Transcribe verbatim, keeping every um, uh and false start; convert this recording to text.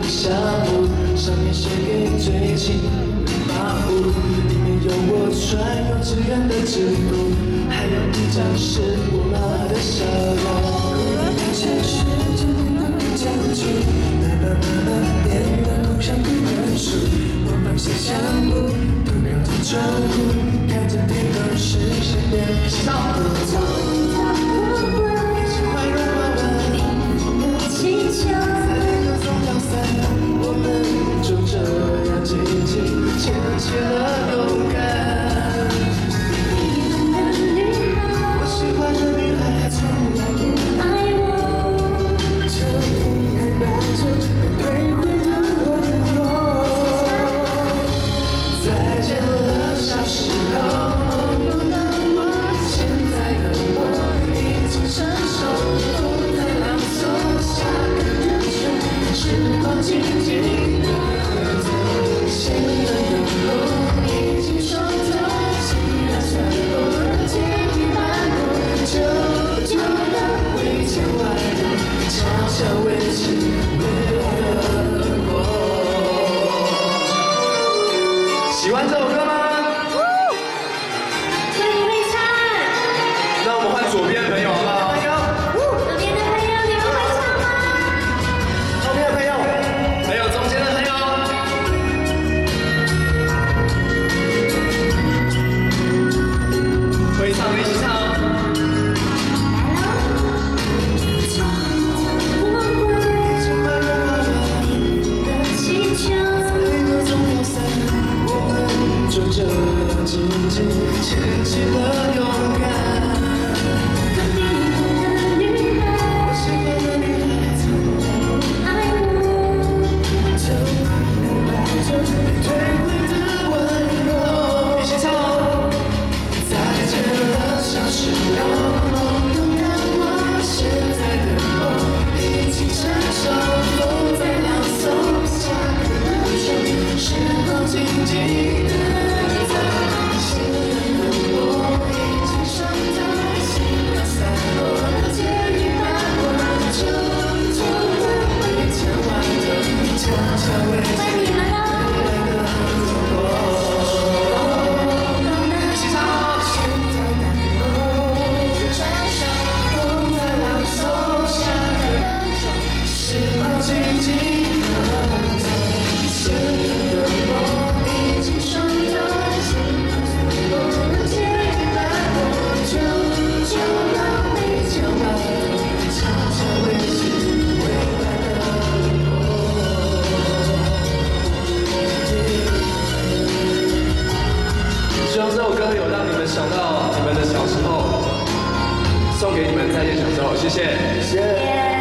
项目，上面写给最亲的马虎，里面有我穿幼稚园的制服，还有一张是我妈妈的笑容。现实真的能讲出，爸爸妈妈变得互相不认输，我放下项目，偷瞄着窗户，看着天空实现变小。牵起了勇敢，我喜欢的女孩从来不爱我，这女孩带着被退回的温柔。再见了，小时候，现在的我已经成熟，不再朗诵下个人生，时光静静的走，现在的已经熟透，既然算偶尔见一半过，久久的围墙外头，悄悄围起未来的我。喜欢这首歌吗？ 可以会唱。 那我们换左边的朋友好不好？ 左边的朋友，你们会唱吗？ 右边的朋友，还有中间的朋友。会唱的一起唱哦。就这样紧紧牵起了勇敢。我喜欢的女孩从来不爱我，这女孩带着被退回的温柔。一起唱哦。再见了，小时候，勇敢我，现在的我已经成熟，不再朗诵下个人生，时光静静的走，现在的我已经伤透，心要散落，结一半我，久久的围墙外头，悄悄围起未来的我。时光静静的走，现在的我已经伤透，心不能接一半我，久久的围墙外头，悄悄围起未来的我。希望这首歌有让你们想到你们的小时候，送给你们再见小时候，谢谢，谢谢。